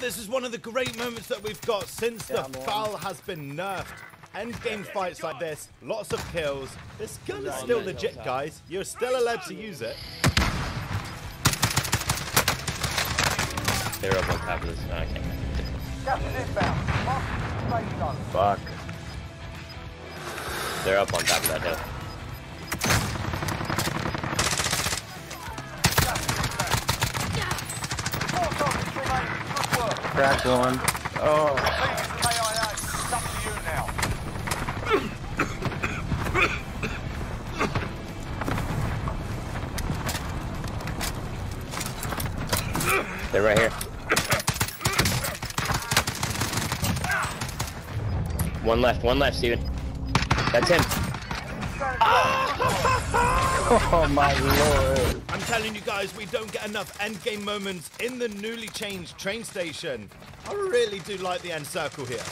This is one of the great moments that we've got since the FAL has been nerfed. Endgame fights like this, lots of kills. This gun is still legit, guys. You're still allowed to use it. They're up on top of this. No, I can't. Fuck. They're up on top of that hill. Cracked one. Oh. They're right here. One left, Steven. That's him. Oh my lord. I'm telling you guys, we don't get enough endgame moments in the newly changed train station. I really do like the end circle here.